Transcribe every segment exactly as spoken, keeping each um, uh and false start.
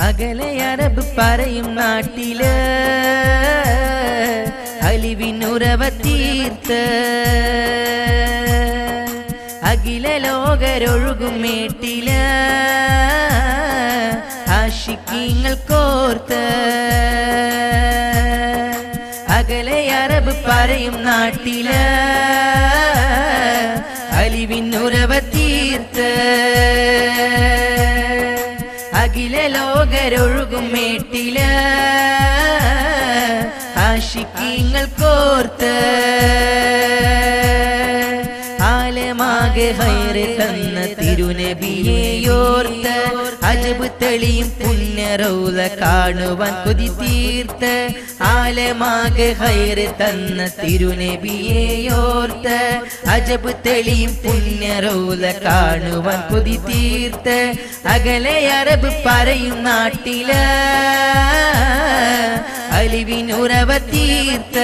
അകലെ അറബ് പറയും നാട്ടില് അലിവിനുറവ തീർത്ത് അഖില ലോകരൊഴുകും മേട്ടില് ആശിക്കീങ്ങൾ കോർത്ത് അകലെ അറബ് പറയും നാട്ടില് അലിവിനുറവ തീർത്ത് അഖില ലോകരൊഴുകും മേട്ടില് ആശിക്കീങ്ങൾ കോർത്ത് ആലമാകെ ഹൈറ് തന്ന തിരുനബിയെയോർത്ത് അജബ് തെളിയും പുണ്യറൗള കാണുവാൻ കൊതി തീർത്ത് ആലമാകെ ഹൈറ് തന്ന തിരുനബിയെയോർത്ത് അജബ് തെളിയും പുണ്യറൗള കാണുവാൻ കൊതി തീർത്ത് അകലെ അറബ് പറയും നാട്ടില് അലിവിനുറവ തീർത്ത്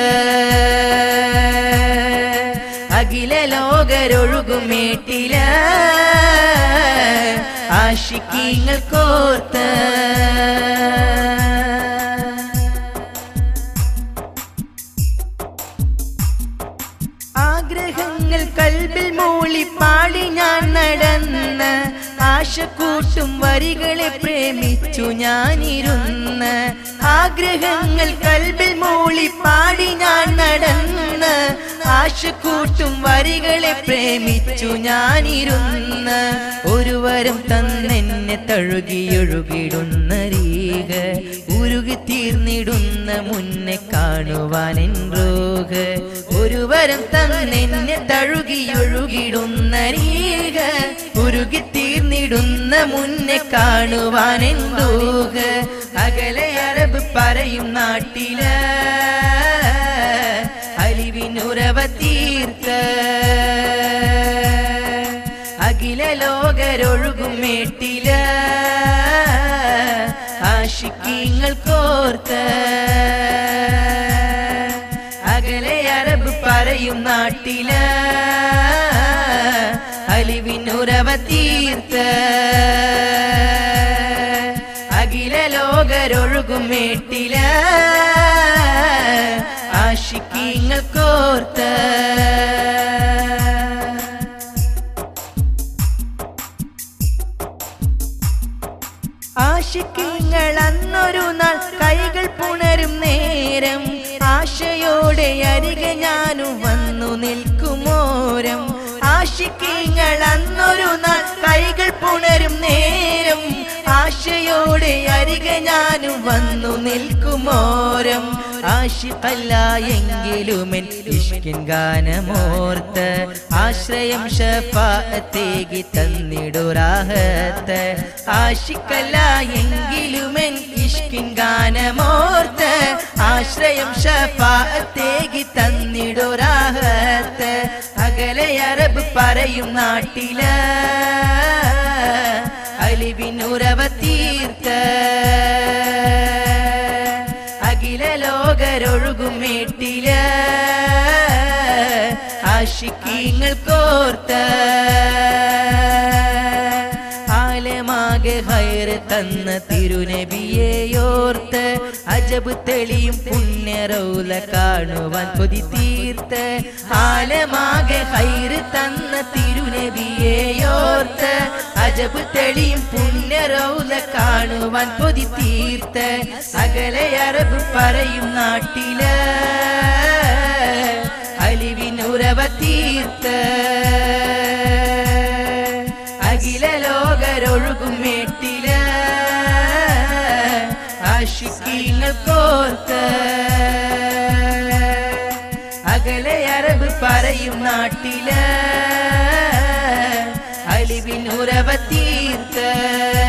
അഖില ലോകരൊഴുകും മേട്ടില് ആശിക്കീങ്ങൾ കോർത്ത് ആഗ്രഹങ്ങൾ കൽബിൽ മൂളി പാടി ഞാൻ നടന്ന് ആശ കൂട്ടും വരികളെ പ്രേമിച്ചു ഞാനിരുന്ന് ആഗ്രഹങ്ങൾ കൽബിൽ മൂളി പാടി ഞാൻ നടന്ന് ആശ കൂട്ടും വരികളെ പ്രേമിച്ചു ഞാനിരുന്ന് ഒരുവരും തന്നെന്നെ തഴുകിയൊഴുകിടുന്ന രീക ഉരുകി തീർന്നിടുന്ന മുന്നെ കാണുവാൻ എൻ റോഹ ഒരുവരും തന്നെന്നെ തഴുകിയൊഴുകിടുന്ന രീക ഉരുകി തീർന്നിടുന്ന മുന്നെ കാണുവാൻ എൻ റോഹ അകലെ അറബ് പറയും നാട്ടില് അലിവിനുറവ തീർത്ത് അഖില ലോകരൊഴുകും മേട്ടില് ആശിക്കീങ്ങൾ കോർത്ത് അകലെ അറബ് പറയും നാട്ടില് അലിവിനുറവ തീർത്ത് അഖില ലോകരൊഴുകും മേട്ടില് ആശിക്കീങ്ങൾ കോർത്ത് ആശിക്കീങ്ങൾ അന്നൊരു നാൾ കൈകൾ പുണരും നേരം ആശയോടെ അരികെ ഞാനും വന്നു നിൽക്കുമോരം ആശിക്കീങ്ങൾ അന്നൊരു നാൾ കൈകൾ പുണരും നേരം ആശയോടെ അരികെ ഞാനും വന്നു നിൽക്കുമോരം ആശിഖല്ല എങ്കിലുമെൻ ഇഷ്കിൻ ഗാനമോർത്ത് ആശ്രയം ശഫാഅത്തേകി തന്നിടുറാഹത്ത് ആശിഖല്ല എങ്കിലുമെൻ ഇഷ്കിൻ ഗാനമോർത്ത് ആശ്രയം ശഫാഅത്തേകി തന്നിടുറാഹത്ത് അകലെ അറബ് പറയും നാട്ടില് അലിവിനുറവ തീർത്ത് അഖില ലോകരൊഴുകും മേട്ടില് ആശിക്കീങ്ങൾ കോർത്ത് ആലമാകെ ഹൈറ് തന്ന തിരുനബിയെയോർത്ത് അജബ് തെളിയും പുണ്യറൗള കാണുവാൻ കൊതി തീർത്ത് ആലമാകെ ഹൈറ് തന്ന തിരുനബിയെയോർത്ത് അജബ് തെളിയും പുണ്യറൗള കാണുവാൻ കൊതി തീർത്ത് അകലെ അറബ് പറയും നാട്ടില് അലിവിനുറവ തീർത്ത് അഖില ലോകരൊഴുകും മേട്ടില് ആശിക്കീങ്ങൾ കോർത്ത് അകലെ അറബ് പറയും നാട്ടില് അലിവിനുറവ തീർത്ത്